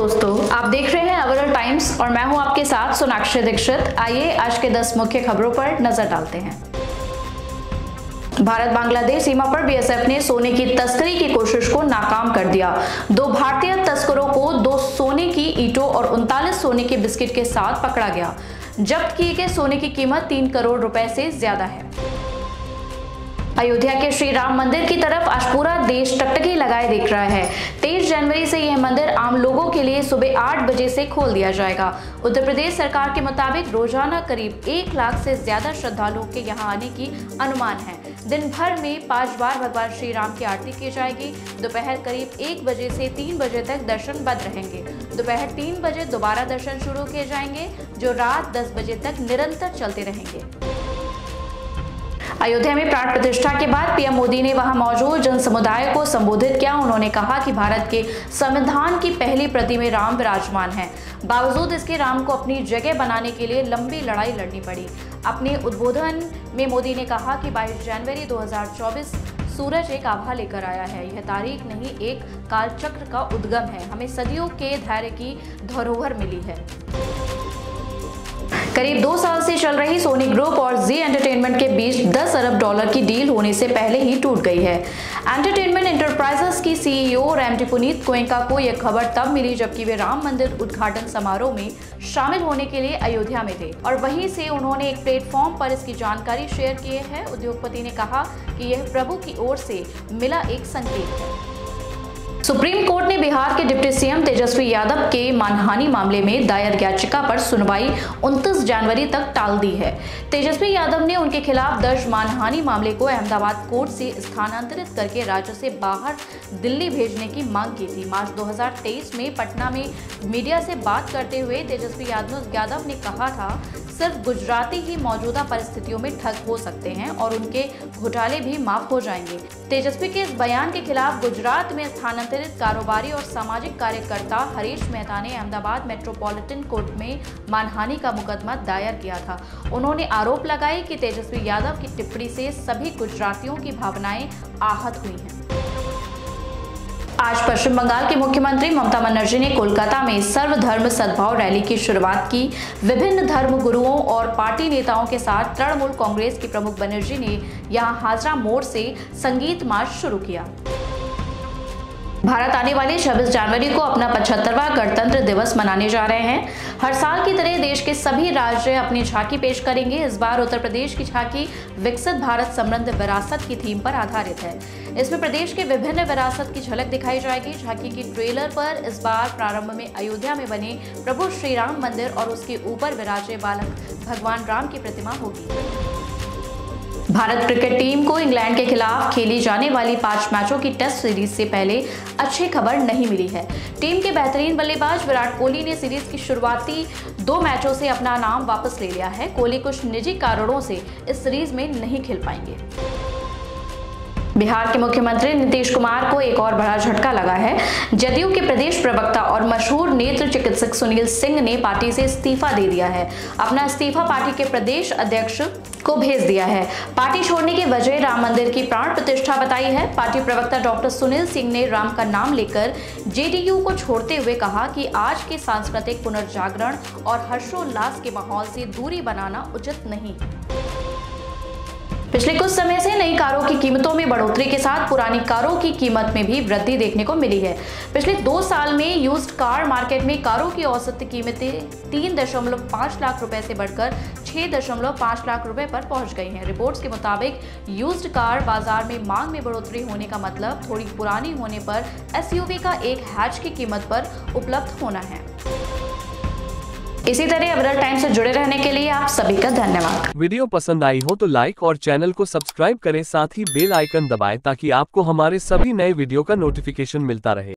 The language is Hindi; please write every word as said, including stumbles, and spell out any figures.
दोस्तों, आप देख रहे हैं अवरल टाइम्स और मैं हूं आपके साथ सोनाक्षी दीक्षित। आइए आज के दस मुख्य खबरों पर नजर डालते हैं। भारत बांग्लादेश सीमा पर बीएसएफ ने सोने की तस्करी की कोशिश को नाकाम कर दिया। दो भारतीय तस्करों को दो सोने की ईंटों और उनतालीस सोने के बिस्किट के साथ पकड़ा गया। जब्त किए गए सोने की कीमत तीन करोड़ रुपए से ज्यादा है। अयोध्या के श्री राम मंदिर की तरफ आज पूरा देश टकटकी लगाए देख रहा है। तेईस जनवरी से यह मंदिर आम लोगों के लिए सुबह आठ बजे से खोल दिया जाएगा। उत्तर प्रदेश सरकार के मुताबिक रोजाना करीब एक लाख से ज्यादा श्रद्धालुओं के यहां आने की अनुमान है। दिन भर में पांच बार भगवान श्री राम की आरती की जाएगी। दोपहर करीब एक बजे से तीन बजे तक दर्शन बंद रहेंगे। दोपहर तीन बजे दोबारा दर्शन शुरू किए जाएंगे, जो रात दस बजे तक निरंतर चलते रहेंगे। अयोध्या में प्राण प्रतिष्ठा के बाद पीएम मोदी ने वहां मौजूद जन समुदाय को संबोधित किया। उन्होंने कहा कि भारत के संविधान की पहली प्रति में राम विराजमान है। बावजूद इसके राम को अपनी जगह बनाने के लिए लंबी लड़ाई लड़नी पड़ी। अपने उद्बोधन में मोदी ने कहा कि बाईस जनवरी दो हज़ार चौबीस सूरज एक आभा लेकर आया है। यह तारीख नहीं, एक कालचक्र का उद्गम है। हमें सदियों के धैर्य की धरोहर मिली है। करीब दो साल से चल रही सोनी ग्रुप और जी एंटरटेनमेंट के बीच दस अरब डॉलर की डील होने से पहले ही टूट गई है। एंटरटेनमेंट एंटरप्राइजेस की सीईओ रैमटी पुनीत गोयनका को यह खबर तब मिली जबकि वे राम मंदिर उद्घाटन समारोह में शामिल होने के लिए अयोध्या में थे और वहीं से उन्होंने एक प्लेटफॉर्म पर इसकी जानकारी शेयर की है। उद्योगपति ने कहा कि यह प्रभु की ओर से मिला एक संकेत है। सुप्रीम कोर्ट ने बिहार के डिप्टी सीएम तेजस्वी यादव के मानहानि मामले में दायर याचिका पर सुनवाई उनतीस जनवरी तक टाल दी है। तेजस्वी यादव ने उनके खिलाफ दर्ज मानहानि मामले को अहमदाबाद कोर्ट से स्थानांतरित करके राज्य से बाहर दिल्ली भेजने की मांग की थी। मार्च दो हज़ार तेईस में पटना में मीडिया से बात करते हुए तेजस्वी यादव ने कहा था, सिर्फ गुजराती ही मौजूदा परिस्थितियों में ठग हो सकते हैं और उनके घोटाले भी माफ हो जाएंगे। तेजस्वी के इस बयान के खिलाफ गुजरात में स्थानांतरित कारोबारी और सामाजिक कार्यकर्ता हरीश मेहता ने अहमदाबाद मेट्रोपॉलिटन कोर्ट में मानहानि का मुकदमा दायर किया था। उन्होंने आरोप लगाए कि तेजस्वी यादव की टिप्पणी से सभी गुजरातियों की भावनाएं आहत हुई हैं। आज पश्चिम बंगाल की मुख्यमंत्री ममता बनर्जी ने कोलकाता में सर्वधर्म सद्भाव रैली की शुरुआत की। विभिन्न धर्म गुरुओं और पार्टी नेताओं के साथ तृणमूल कांग्रेस की प्रमुख बनर्जी ने यहां हाजरा मोड़ से संगीत मार्च शुरू किया। भारत आने वाली छब्बीस जनवरी को अपना पचहत्तरवां गणतंत्र दिवस मनाने जा रहे हैं। हर साल की तरह देश के सभी राज्य अपनी झांकी पेश करेंगे। इस बार उत्तर प्रदेश की झांकी विकसित भारत समृद्ध विरासत की थीम पर आधारित है। इसमें प्रदेश के विभिन्न विरासत की झलक दिखाई जाएगी। झांकी की ट्रेलर पर इस बार प्रारंभ में अयोध्या में बने प्रभु श्री राम मंदिर और उसके ऊपर विराजे बालक भगवान राम की प्रतिमा होगी। भारत क्रिकेट टीम को इंग्लैंड के खिलाफ खेली जाने वाली पांच मैचों की टेस्ट सीरीज से पहले अच्छी खबर नहीं मिली है। टीम के बेहतरीन बल्लेबाज विराट कोहली ने सीरीज की शुरुआती दो मैचों से अपना नाम वापस ले लिया है। कोहली कुछ निजी कारणों से इस सीरीज में नहीं खेल पाएंगे। बिहार के मुख्यमंत्री नीतीश कुमार को एक और बड़ा झटका लगा है। जदयू के प्रदेश प्रवक्ता और मशहूर नेत्र चिकित्सक सुनील सिंह ने पार्टी से इस्तीफा दे दिया है। अपना इस्तीफा पार्टी के प्रदेश अध्यक्ष को भेज दिया है। पार्टी छोड़ने की वजह राम मंदिर की प्राण प्रतिष्ठा बताई है। पार्टी प्रवक्ता डॉक्टर सुनील सिंह ने राम का नाम लेकर जेडीयू को छोड़ते हुए कहा कि आज के सांस्कृतिक पुनर्जागरण और हर्षोल्लास के माहौल से दूरी बनाना उचित नहीं। पिछले कुछ समय से नई कारों की कीमतों में बढ़ोतरी के साथ पुरानी कारों की कीमत में भी वृद्धि देखने को मिली है। पिछले दो साल में यूज्ड कार मार्केट में कारों की औसत कीमतें तीन दशमलव पाँच लाख रुपए से बढ़कर छह दशमलव पाँच लाख रुपए पर पहुंच गई हैं। रिपोर्ट्स के मुताबिक यूज्ड कार बाजार में मांग में बढ़ोतरी होने का मतलब थोड़ी पुरानी होने पर एसयूवी का एक हैच की कीमत पर उपलब्ध होना है। इसी तरह अवरल टाइम से जुड़े रहने के लिए आप सभी का धन्यवाद। वीडियो पसंद आई हो तो लाइक और चैनल को सब्सक्राइब करें, साथ ही बेल आइकन दबाएं ताकि आपको हमारे सभी नए वीडियो का नोटिफिकेशन मिलता रहे।